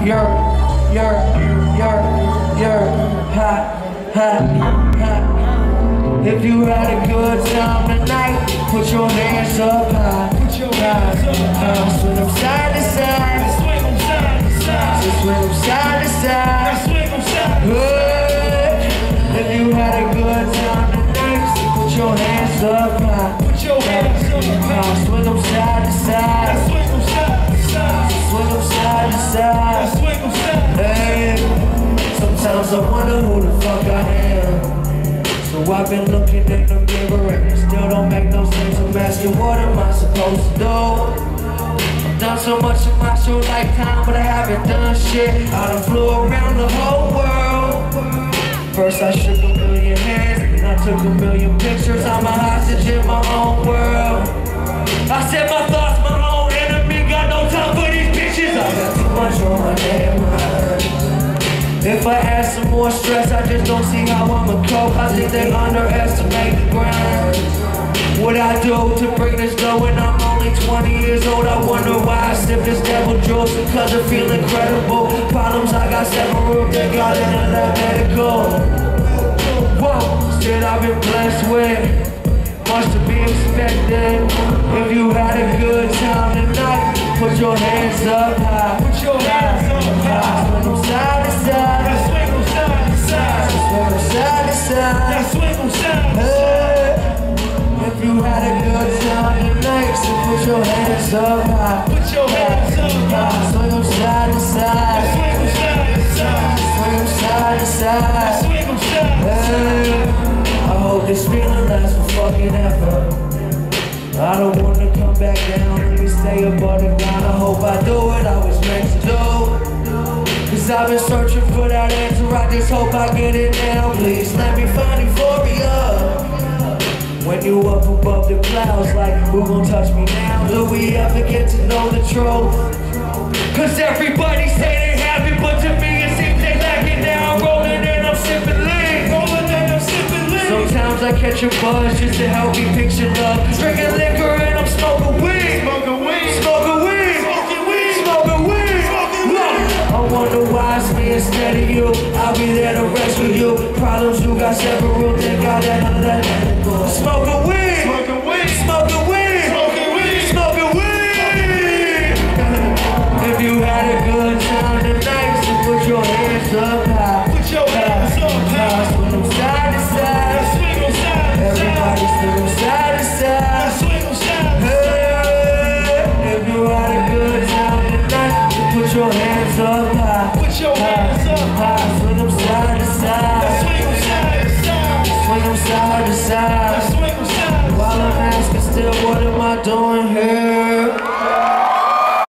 If you had a good time tonight, put your hands up high. Put your hands up high. Swing them side to side. Swing them side to side. Just swing them side to side. Swing them side to side. If you had a good time tonight, put your hands up high. Put your hands up high. Swing them side to side. Swing them side to side. Swing them side to side. Swing them side to side. Sometimes I wonder who the fuck I am. So I've been looking in the mirror and it still don't make no sense. I'm asking, what am I supposed to do? I've done so much in my short lifetime, but I haven't done shit. I done flew around the whole world. First I shook a million hands, then I took a million pictures. I'm a hostage in my own world. I said my thoughts, my own enemy. Got no time for these bitches. I got too much on my damn mind. If I add some more stress, I just don't see how I'ma cope. I think they underestimate the grind. What I do to bring this dough when I'm only 20 years old. I wonder why I sip this devil juice, because I feel incredible. Problems I got several, they got it in that medical. Whoa, shit I've been blessed with, much to be expected. If you had a good time tonight, put your hands up high. Put your hands up high. Swing them side to side. Swing them side to side. Swing them side to side. Swing them side to side. If you had a good time tonight, so put your hands up high. Put your hands up high. Swing them side to side. Swing them side to side. Swing them side to side. Swing them side to side. I hope this feeling lasts for fucking ever. I don't wanna come back down, let me stay above the ground. I hope I do what I was meant to do. Cause I've been searching for that answer, I just hope I get it now. Please let me find euphoria. When you up above the clouds, like who gon' touch me now? Do we ever get to know the truth? Cause everybody say they happy, but to me it seems they lacking. Now I'm rolling and I'm sipping lean. Rolling and I'm sipping lean. Sometimes I catch a buzz just to help me picture love. Drinking liquor and I'm smoking weed. Smoking weed. Smoking weed. Smoking weed. Smoking weed. Smoking weed. I wonder why it's me instead of you. I'll be there to rescue you. Problems you got several, they got that. Smoking weed. Smoking weed. Smoking weed. Smoking weed. Smoking weed. If you had a good time tonight, so put your hands up high. Put your hands up high. Swing them side to side. Swing them side to side. Everybody swing them side to side. Swing them side to side. If you had a good time tonight, so put your hands up high. Put your hands up high. Swing them side to side. Swing them side to side. Swing them side to side. While I'm asking still, what am I doing here?